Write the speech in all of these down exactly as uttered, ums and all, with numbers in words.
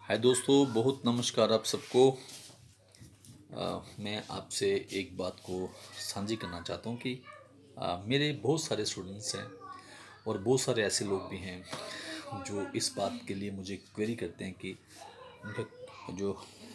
हाय दोस्तों, बहुत नमस्कार आप सबको। आ, मैं आपसे एक बात को साझी करना चाहता हूँ कि आ, मेरे बहुत सारे स्टूडेंट्स हैं और बहुत सारे ऐसे लोग भी हैं जो इस बात के लिए मुझे क्वेरी करते हैं कि उनका जो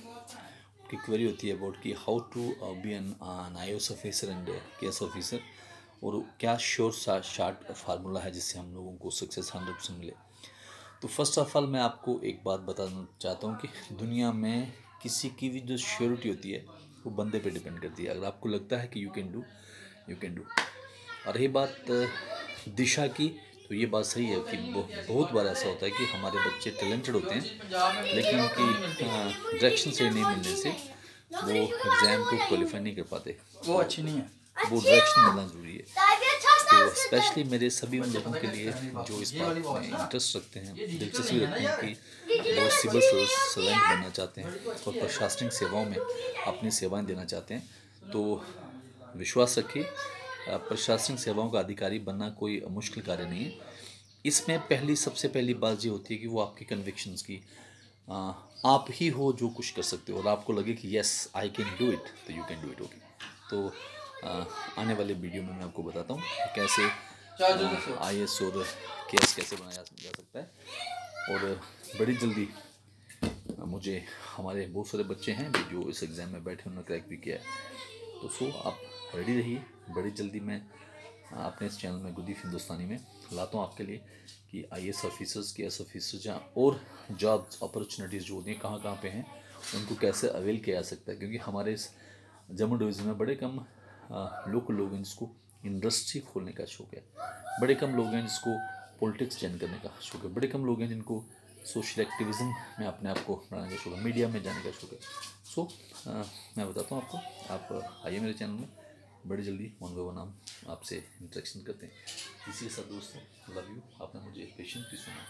उनकी क्वेरी होती है अबाउट कि how to be an I A S officer and K S officer, और क्या श्योर शार्ट फार्मूला है जिससे हम लोगों को सक्सेस हंड्रेड परसेंट मिले। तो फर्स्ट ऑफ ऑल मैं आपको एक बात बताना चाहता हूँ कि दुनिया में किसी की भी जो श्योरिटी होती है वो बंदे पे डिपेंड करती है। अगर आपको लगता है कि you can do, you can do. और रही बात दिशा की, तो ये बात सही है कि बहुत बार ऐसा होता है कि हमारे बच्चे टैलेंटेड होते हैं लेकिन उनकी डायरेक्शन सही नहीं मिलने से वो एग्ज़ाम को क्वालिफाई नहीं कर पाते। वो अच्छी नहीं है, वो डायरेक्शन मिलना ज़रूरी है। तो स्पेशली मेरे सभी उन लोगों के लिए जो इस बात में इंटरेस्ट रखते हैं, दिलचस्पी रखते हैं कि वो सिविल सर्वेंट बनना चाहते हैं और प्रशासनिक सेवाओं में अपनी सेवाएं देना चाहते हैं, तो विश्वास रखिए, प्रशासनिक सेवाओं का अधिकारी बनना कोई मुश्किल कार्य नहीं है। इसमें पहली सबसे पहली बात ये होती है कि वो आपकी कन्विक्शंस की, आ, आप ही हो जो कुछ कर सकते हो और आपको लगे कि yes I can do it, तो you can do it. Okay, तो आ, आने वाले वीडियो में मैं आपको बताता हूँ कैसे आई ए एस और के एस कैसे बनाया जा सकता है। और बड़ी जल्दी मुझे हमारे बहुत सारे बच्चे हैं जो इस एग्ज़ाम में बैठे उन्होंने क्रैक भी किया है। तो सो आप रेडी रहिए, बड़ी जल्दी मैं अपने इस चैनल में गुदीफ हिंदुस्तानी में लाता हूँ आपके लिए कि I A S officers, K S officers जहाँ और जॉब अपॉर्चुनिटीज़ जो होती हैं कहाँ कहाँ पे हैं, उनको कैसे अवेल किया जा सकता है। क्योंकि हमारे इस जम्मू डिवीज़न में बड़े कम लोकल लोग हैं जिसको इंडस्ट्री खोलने का शौक़ है, बड़े कम लोग हैं जिसको पॉलिटिक्स ज्वाइन करने का शौक़ है, बड़े कम लोग हैं जिनको सोशल एक्टिविज़म में अपने आप को बढ़ाने का शौक़ है, मीडिया में जाने का शौक़ है। सो so, मैं बताता हूँ आपको, आप आइए मेरे चैनल में, बड़ी जल्दी वन बाय वन हम आपसे इंटरेक्शन करते हैं। इसी के साथ दोस्तों, लव यू, आपने मुझे पेशेंटली सुना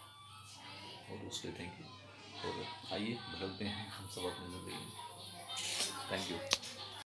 और उसके लिए थैंक यू। और आइए बदलते हैं हम सब अपनी ज़िंदगी में। Thank you.